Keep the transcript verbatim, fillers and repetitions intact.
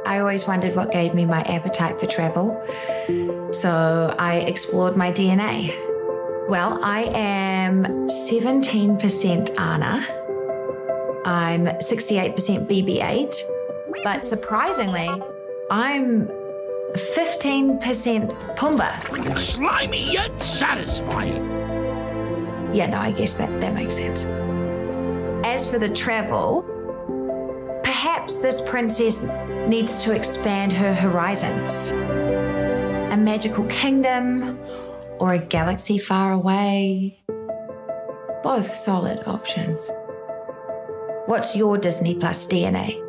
I always wondered what gave me my appetite for travel, so I explored my D N A. Well, I am seventeen percent Ana. I'm sixty-eight percent B B eight, but surprisingly, I'm fifteen percent Pumbaa. Slimy yet satisfying. Yeah, no, I guess that, that makes sense. As for the travel, perhaps this princess needs to expand her horizons. A magical kingdom or a galaxy far away. Both solid options. What's your Disney Plus D N A?